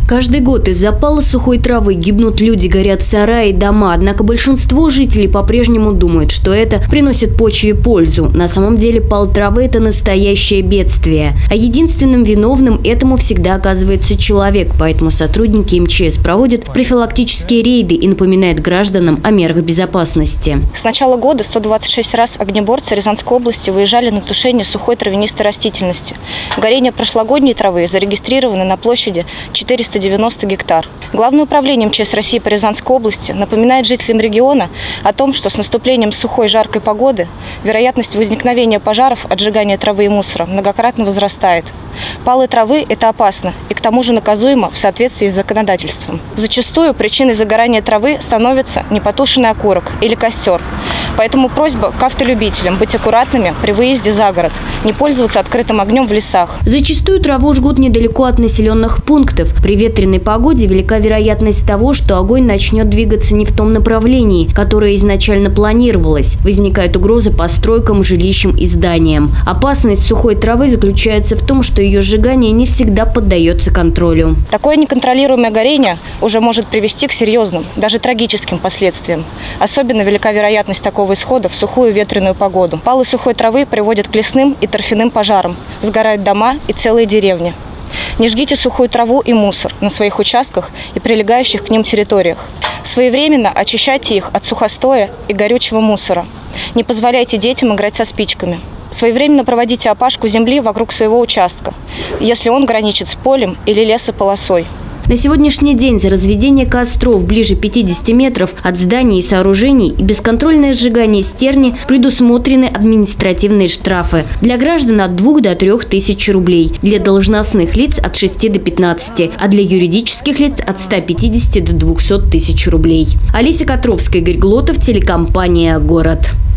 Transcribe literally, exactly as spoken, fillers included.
Каждый год из-за пала сухой травы гибнут люди, горят сараи и дома. Однако большинство жителей по-прежнему думают, что это приносит почве пользу. На самом деле пал травы – это настоящее бедствие. А единственным виновным этому всегда оказывается человек. Поэтому сотрудники эм че эс проводят профилактические рейды и напоминают гражданам о мерах безопасности. С начала года сто двадцать шесть раз огнеборцы Рязанской области выезжали на тушение сухой травянистой растительности. Горение прошлогодней травы зарегистрировано на площади четыреста девяносто гектар. Главное управление эм че эс России по Рязанской области напоминает жителям региона о том, что с наступлением сухой жаркой погоды вероятность возникновения пожаров от сжигания травы и мусора многократно возрастает. Палы травы – это опасно и к тому же наказуемо в соответствии с законодательством. Зачастую причиной загорания травы становится непотушенный окурок или костер. Поэтому просьба к автолюбителям быть аккуратными при выезде за город, не пользоваться открытым огнем в лесах. Зачастую траву жгут недалеко от населенных пунктов. При ветреной погоде велика вероятность того, что огонь начнет двигаться не в том направлении, которое изначально планировалось. Возникает угроза постройкам, жилищам и зданиям. Опасность сухой травы заключается в том, что ее сжигание не всегда поддается контролю. Такое неконтролируемое горение уже может привести к серьезным, даже трагическим последствиям. Особенно велика вероятность такого исхода в сухую ветреную погоду. Палы сухой травы приводят к лесным и торфяным пожарам. Сгорают дома и целые деревни. Не жгите сухую траву и мусор на своих участках и прилегающих к ним территориях. Своевременно очищайте их от сухостоя и горючего мусора. Не позволяйте детям играть со спичками. Своевременно проводите опашку земли вокруг своего участка, если он граничит с полем или лесополосой. На сегодняшний день за разведение костров ближе пятидесяти метров от зданий и сооружений и бесконтрольное сжигание стерни предусмотрены административные штрафы. Для граждан от двух до трех тысяч рублей. Для должностных лиц от шести до пятнадцати, а для юридических лиц от ста пятидесяти до двухсот тысяч рублей. Олеся Котровская, Игорь Глотов, телекомпания «Город».